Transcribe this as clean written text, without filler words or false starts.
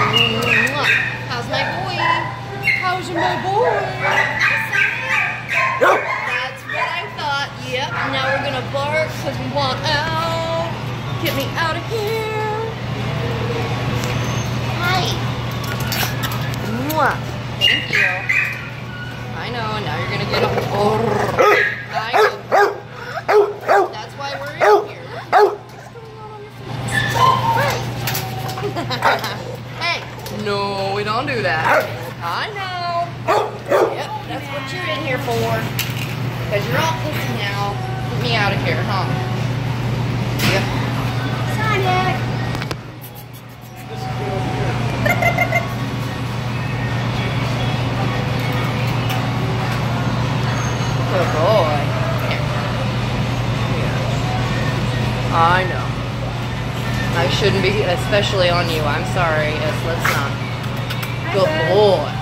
How's my boy? How's my boy? That's what I thought. Yep. Now we're gonna bark because we want out. Get me out of here. Hi. Thank you. I know. Now you're gonna get a. I know. That's why we're in here. Hey, no, we don't do that. I know. Yep, that's what you're in here for. Because you're all pissy now. Get me out of here, huh? Yep. Sonic! Good boy. Here. I know. I shouldn't be, especially on you. I'm sorry. Yes, let's not. Good boy.